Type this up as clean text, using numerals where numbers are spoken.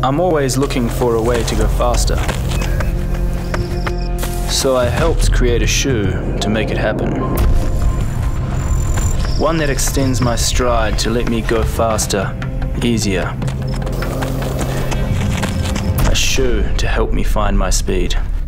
I'm always looking for a way to go faster. So I helped create a shoe to make it happen. One that extends my stride to let me go faster, easier. A shoe to help me find my speed.